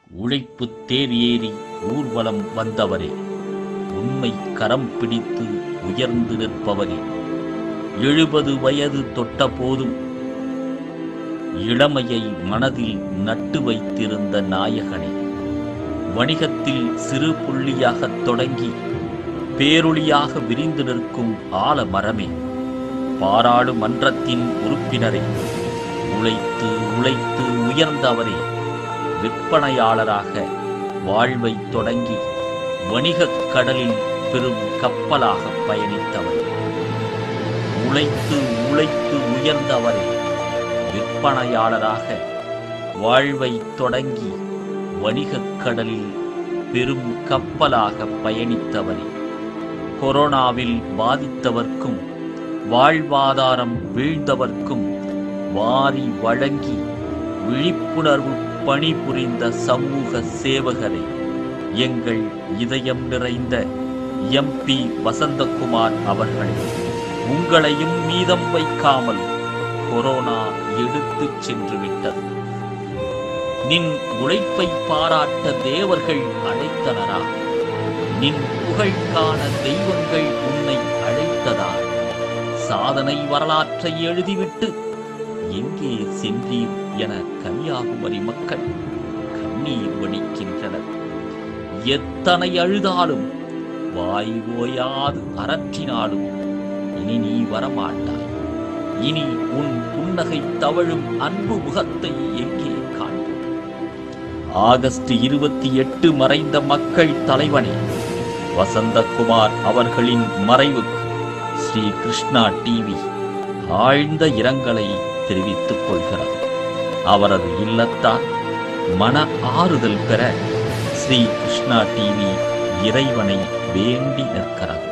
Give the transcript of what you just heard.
உழைப்பு தேர் ஏறி ஊர்வலம் வந்தவரே, உண்மை கரம் பிடித்து உயர்ந்து நிற்பவரே, 70 வயது தொட்ட போதும் இளமையை மனதில் நட்டு வைத்திருந்த நாயகனே, வணிகத்தில் சிறு புள்ளியாகத் தொடங்கி பேரொளியாக விரிந்து நிற்கும் ஆலமரமே, பாராளுமன்றத்தின் உறுப்பினரே, உழைத்து உழைத்து உயர்ந்தவரே, விற்பனையாளராக வாழ்வை தொடங்கி வணிகக் கடலில் பெரும் கப்பலாக பயணித்தவரே, உழைத்து உழைத்து உயர்ந்தவரே, விற்பனையாளராக வாழ்வை தொடங்கி வணிகக் கடலில் பெரும் கப்பலாக பயணித்தவரே, கொரோனாவில் பாதித்தவர்க்கும் வாழ்வாதாரம் வீழ்ந்தவர்க்கும் வாரி வழங்கி விழிப்புணர்வு பணிபுரிந்த சமூக சேவகரே, எங்கள் இதயம் நிறைந்த MP வசந்தகுமார் அவர்களே, உங்களையும் மீதம் வைக்காமல் கொரோனா எடுத்துச் சென்று விட்டது. நின் உழைப்பை பாராட்ட தேவர்கள் அழைத்தனரா? நின் புகழ் காண தெய்வங்கள் உன்னை அழைத்ததா? சாதனை வரலாற்றை எழுதிவிட்டு எங்கே சென்றீர் என கன்னியாகுமரி மக்கள் கண்ணீர் வடிக்கின்றனர். எத்தனை அழுதாலும் வாய் ஓயாது அரற்றினாலும் இனி நீ வரமாட்டாய். இனி உன் புன்னகை தவழும் அன்பு முகத்தை எங்கே காண்போம்? ஆகஸ்ட் 28 மறைந்த மக்கள் தலைவனே வசந்தகுமார் அவர்களின் மறைவுக்கு ஸ்ரீ கிருஷ்ணா டிவி ஆழ்ந்த இரங்கலை தெரிவித்துக் கொள்கிறது. அவரது இல்லத்தால் மன ஆறுதல் பெற ஸ்ரீ கிருஷ்ணா டிவி இறைவனை வேண்டி நிற்கிறது.